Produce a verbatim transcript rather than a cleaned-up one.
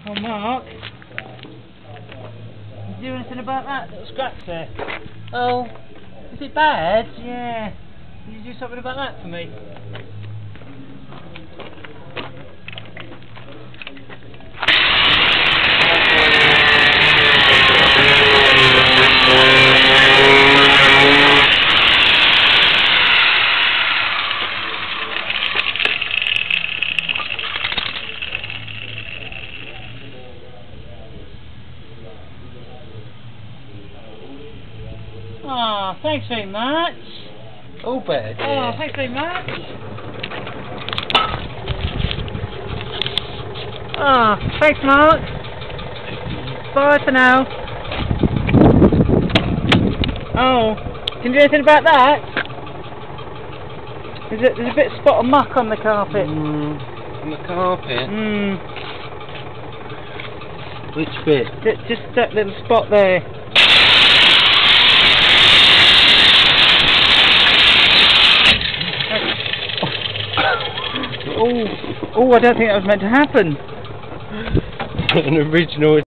Oh, Mark. You do anything about that little scratch there? Oh, is it bad? Yeah. Can you do something about that for me? Oh, thanks very much. All better, dear. Oh, thanks very much. Oh, thanks, Mark. Bye for now. Oh, can you do anything about that? There's a, there's a bit of spot of muck on the carpet. Mm, on the carpet? Mm. Which bit? Just that little spot there. Oh, oh! I don't think that was meant to happen. An original